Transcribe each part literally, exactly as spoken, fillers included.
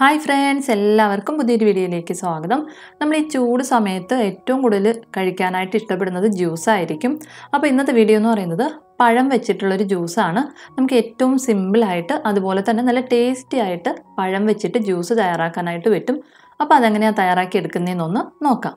Hi friends, എല്ലാവർക്കും പുതിയൊരു വീഡിയോയിലേക്ക് സ്വാഗതം. നമ്മൾ ഈ ചൂട് സമയത്ത് ഏറ്റവും കൂടുതൽ കഴിക്കാനായിട്ട് ഇഷ്ടപ്പെടുന്നത് ജ്യൂസായിരിക്കും. അപ്പോൾ ഇന്നത്തെ വീഡിയോ എന്ന് പറയുന്നത് പഴം വെച്ചിട്ടുള്ളൊരു ജ്യൂസാണ്. നമുക്ക് ഏറ്റവും സിമ്പിളായിട്ട് അതുപോലെ തന്നെ നല്ല ടേസ്റ്റി ആയിട്ട് പഴം വെച്ചിട്ട് ജ്യൂസ് തയ്യാറാക്കാനായിട്ട് പറ്റും. അപ്പോൾ അതെങ്ങനെയാണ് തയ്യാറാക്കി എടുക്കുന്നതെന്നൊന്ന് നോക്കാം.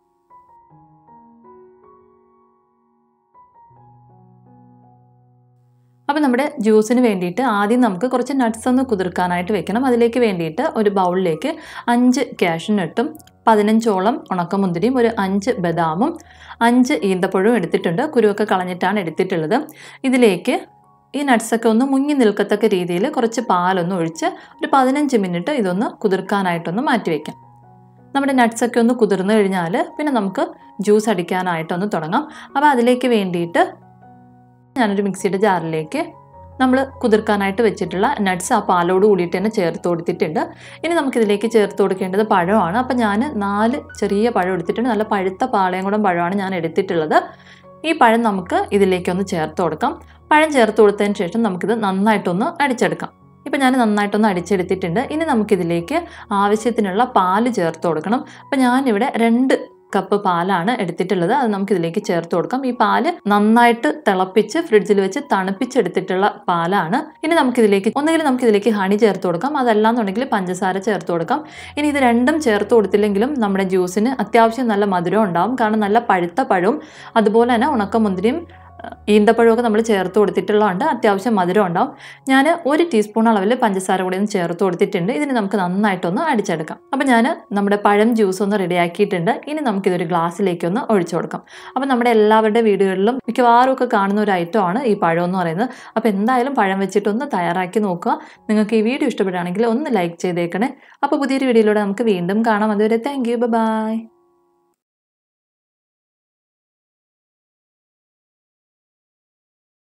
അപ്പോൾ നമ്മുടെ ജ്യൂസിന് വേണ്ടിയിട്ട് ആദ്യം നമുക്ക് കുറച്ച് നട്ട്സ് ഒന്ന് കുതിർക്കാനായിട്ട് വെക്കണം. അതിലേക്ക് വേണ്ടിയിട്ട് ഒരു ബൗളിലേക്ക് അഞ്ച് കാഷ്യൂനട്ടും പതിനഞ്ചോളം ഉണക്കമുന്തിരിയും ഒരു അഞ്ച് ബദാമും അഞ്ച് ഈന്തപ്പഴവും എടുത്തിട്ടുണ്ട്. കുരുവൊക്കെ കളഞ്ഞിട്ടാണ് എടുത്തിട്ടുള്ളത്. ഇതിലേക്ക് ഈ നട്ട്സൊക്കെ ഒന്ന് മുങ്ങി നിൽക്കത്തക്ക രീതിയിൽ കുറച്ച് പാലൊന്ന് ഒഴിച്ച് ഒരു പതിനഞ്ച് മിനിറ്റ് ഇതൊന്ന് കുതിർക്കാനായിട്ടൊന്ന് മാറ്റി വയ്ക്കാം. നമ്മുടെ നട്ട്സൊക്കെ ഒന്ന് കുതിർന്നു കഴിഞ്ഞാൽ പിന്നെ നമുക്ക് ജ്യൂസ് അടിക്കാനായിട്ടൊന്ന് തുടങ്ങാം. അപ്പോൾ അതിലേക്ക് വേണ്ടിയിട്ട് ഞാനൊരു മിക്സിയുടെ ജാറിലേക്ക് നമ്മൾ കുതിർക്കാനായിട്ട് വെച്ചിട്ടുള്ള നട്ട്സ് ആ പാലോട് കൂടിയിട്ട് തന്നെ ചേർത്ത് കൊടുത്തിട്ടുണ്ട്. ഇനി നമുക്കിതിലേക്ക് ചേർത്ത് കൊടുക്കേണ്ടത് പഴമാണ്. അപ്പോൾ ഞാൻ നാല് ചെറിയ പഴം എടുത്തിട്ടുണ്ട്. നല്ല പഴുത്ത പാളയംകുടം പഴമാണ് ഞാൻ എടുത്തിട്ടുള്ളത്. ഈ പഴം നമുക്ക് ഇതിലേക്കൊന്ന് ചേർത്ത് കൊടുക്കാം. പഴം ചേർത്ത് കൊടുത്തതിന് ശേഷം നമുക്കിത് നന്നായിട്ടൊന്ന് അടിച്ചെടുക്കാം. ഇപ്പോൾ ഞാൻ നന്നായിട്ടൊന്ന് അടിച്ചെടുത്തിട്ടുണ്ട്. ഇനി നമുക്കിതിലേക്ക് ആവശ്യത്തിനുള്ള പാല് ചേർത്ത് കൊടുക്കണം. അപ്പോൾ ഞാനിവിടെ രണ്ട് കപ്പ് പാലാണ് എടുത്തിട്ടുള്ളത്. അത് നമുക്കിതിലേക്ക് ചേർത്ത് കൊടുക്കാം. ഈ പാല് നന്നായിട്ട് തിളപ്പിച്ച് ഫ്രിഡ്ജിൽ വെച്ച് തണുപ്പിച്ചെടുത്തിട്ടുള്ള പാലാണ്. ഇനി നമുക്കിതിലേക്ക് ഒന്നുകിൽ നമുക്കിതിലേക്ക് ഹണി ചേർത്ത് കൊടുക്കാം, അതല്ലാന്നുണ്ടെങ്കിൽ പഞ്ചസാര ചേർത്ത് കൊടുക്കാം. ഇനി ഇത് രണ്ടും ചേർത്ത് കൊടുത്തില്ലെങ്കിലും നമ്മുടെ ജ്യൂസിന് അത്യാവശ്യം നല്ല മധുരം ഉണ്ടാവും. കാരണം നല്ല പഴുത്ത പഴവും അതുപോലെ തന്നെ ഉണക്കമുന്തിരിയും ഈന്തപ്പഴമൊക്കെ നമ്മൾ ചേർത്ത് കൊടുത്തിട്ടുള്ളതുകൊണ്ട് അത്യാവശ്യം മധുരം ഉണ്ടാവും. ഞാൻ ഒരു ടീസ്പൂൺ അളവിൽ പഞ്ചസാര കൂടി ഒന്ന് ചേർത്ത് കൊടുത്തിട്ടുണ്ട്. ഇതിന് നമുക്ക് നന്നായിട്ടൊന്ന് അടിച്ചെടുക്കാം. അപ്പോൾ ഞാൻ നമ്മുടെ പഴം ജ്യൂസ് ഒന്ന് റെഡിയാക്കിയിട്ടുണ്ട്. ഇനി നമുക്കിതൊരു ഗ്ലാസ്സിലേക്കൊന്ന് ഒഴിച്ചു കൊടുക്കാം. അപ്പോൾ നമ്മുടെ എല്ലാവരുടെ വീടുകളിലും മിക്കവാറും ഒക്കെ കാണുന്ന ഒരു ഐറ്റമാണ് ഈ പഴം എന്ന് പറയുന്നത്. അപ്പോൾ എന്തായാലും പഴം വെച്ചിട്ടൊന്ന് തയ്യാറാക്കി നോക്കുക. നിങ്ങൾക്ക് ഈ വീഡിയോ ഇഷ്ടപ്പെടുകയാണെങ്കിൽ ഒന്ന് ലൈക്ക് ചെയ്തേക്കണേ. അപ്പോൾ പുതിയൊരു വീഡിയോയിലൂടെ നമുക്ക് വീണ്ടും കാണാം. അതുവരെ താങ്ക് യു, ബൈ.